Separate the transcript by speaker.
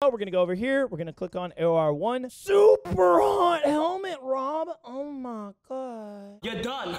Speaker 1: We're going to go over here. We're going to click on AR1. Super hot helmet, Rob. Oh my God.
Speaker 2: You're done.